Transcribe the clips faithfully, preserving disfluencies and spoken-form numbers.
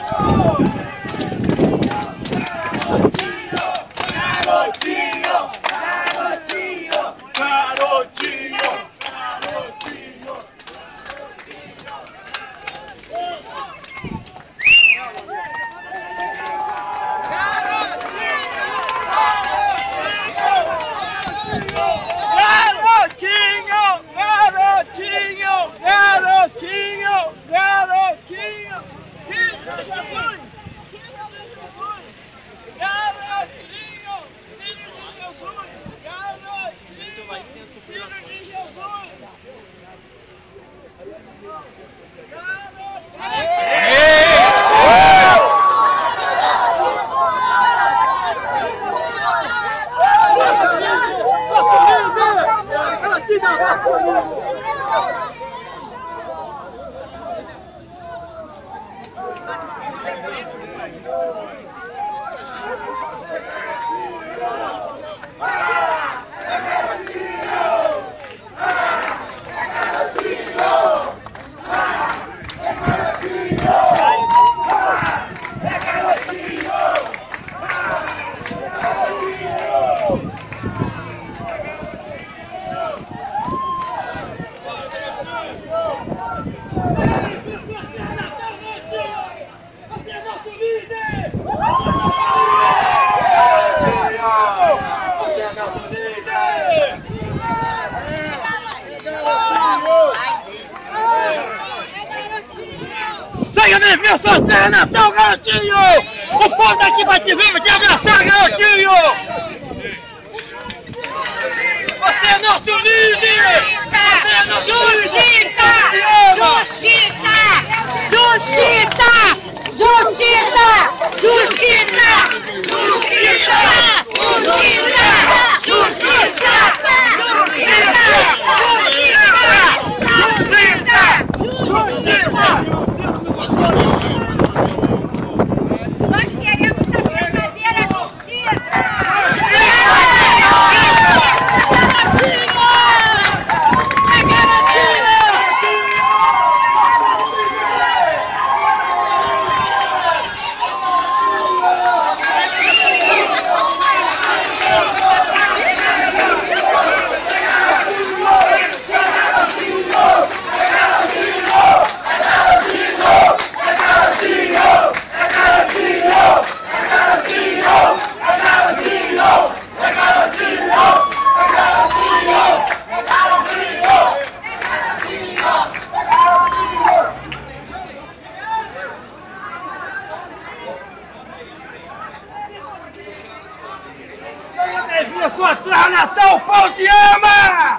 Chega mesmo, meu sou Terra Natal, garotinho! O povo daqui vai te ver, vai te abraçar, garotinho! Você é nosso líder! Você é nosso Justiça! Justiça! Justiça! Justiça! Justiça! Justiça! Justiça! Justiça! Nós queremos a verdadeira justiça! Eu sou a Terra Natal, o pau te ama!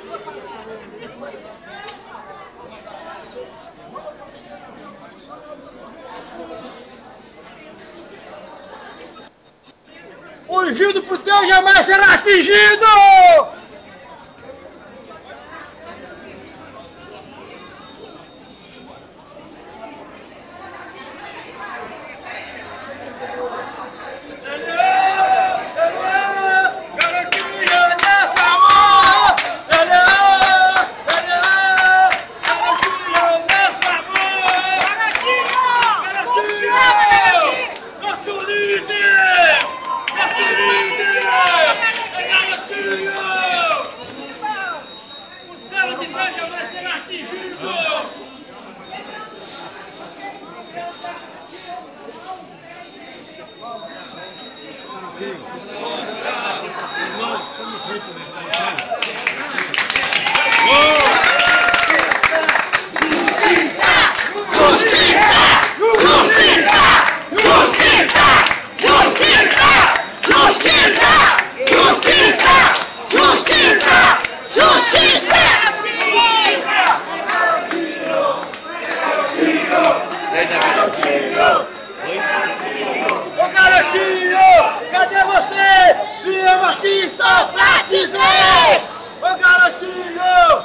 Ungido por Deus jamais será atingido! Ô garotinho, cadê você? Viemos aqui só pra te ver! Ô garotinho!